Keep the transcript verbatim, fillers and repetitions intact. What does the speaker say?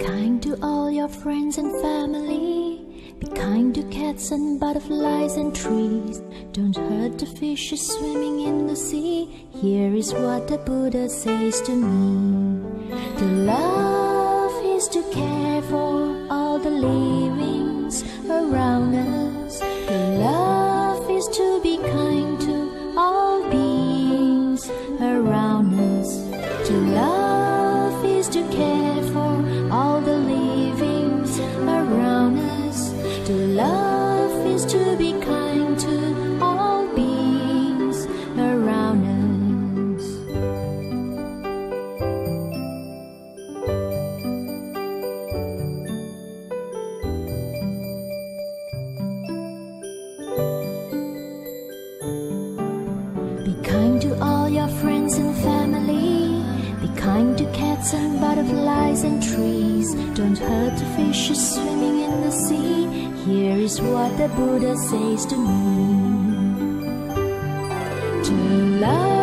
kind to all your friends and family. Be kind to cats and butterflies and trees. Don't hurt the fishes swimming in the sea. Here is what the Buddha says to me. To love is to care for all the livings around us. To love is to be kind to all beings around us. To love is to care for all the livings around us. To love is to be kind to all beings around us. Be kind to all your friends and family. Be kind to cats and butterflies and trees. Don't hurt the fishes swimming in the sea. Here is what the Buddha says to me. To love